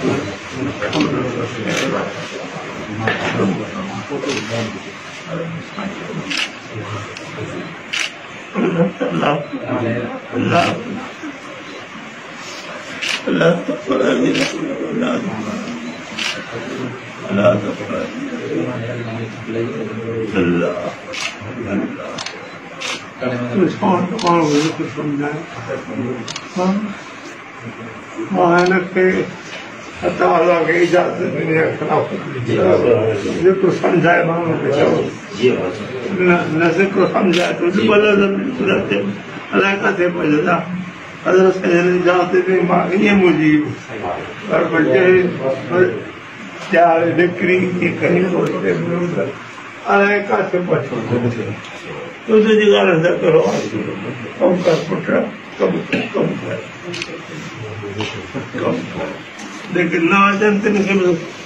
को समझाए नशे को समझाए तो अलाका थे पहले जाते थे ये मुझे और बच्चे चार बिक्री की कहीं अलाका से बचो तो जगह रहा करो कम कर पुत्र कम कर लेकिन ना जानते नहीं